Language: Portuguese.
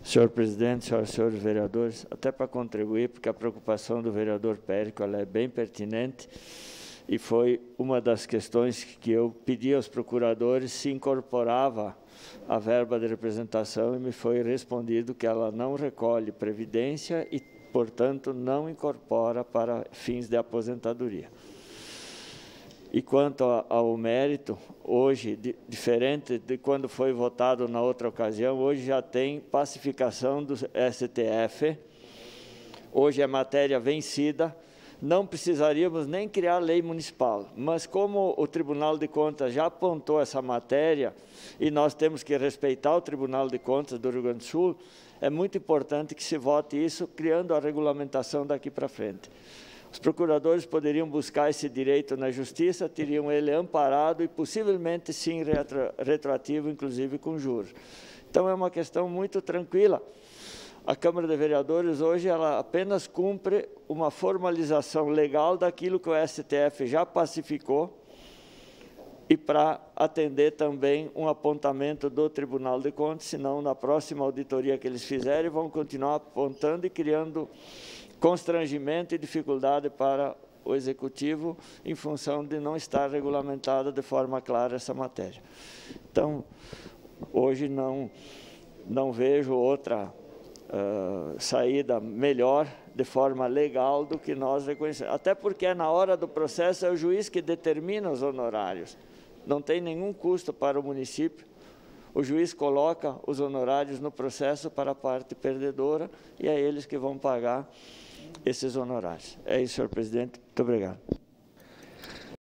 Senhor presidente, senhoras e senhores vereadores, até para contribuir, porque a preocupação do vereador Périco ela é bem pertinente e foi uma das questões que eu pedi aos procuradores se incorporava a verba de representação e me foi respondido que ela não recolhe previdência e, portanto, não incorpora para fins de aposentadoria. E quanto ao mérito, hoje, diferente de quando foi votado na outra ocasião, hoje já tem pacificação do STF, hoje é matéria vencida, não precisaríamos nem criar lei municipal, mas como o Tribunal de Contas já apontou essa matéria e nós temos que respeitar o Tribunal de Contas do Rio Grande do Sul, é muito importante que se vote isso, criando a regulamentação daqui para frente. Os procuradores poderiam buscar esse direito na justiça, teriam ele amparado e possivelmente sim retroativo, inclusive com juros. Então é uma questão muito tranquila. A Câmara de Vereadores hoje ela apenas cumpre uma formalização legal daquilo que o STF já pacificou e para atender também um apontamento do Tribunal de Contas, senão na próxima auditoria que eles fizerem vão continuar apontando e criando constrangimento e dificuldade para o Executivo em função de não estar regulamentada de forma clara essa matéria. Então, hoje não vejo outra saída melhor de forma legal do que nós reconhecemos. Até porque na hora do processo é o juiz que determina os honorários. Não tem nenhum custo para o município. O juiz coloca os honorários no processo para a parte perdedora e é eles que vão pagar esses honorários. É isso, senhor presidente. Muito obrigado.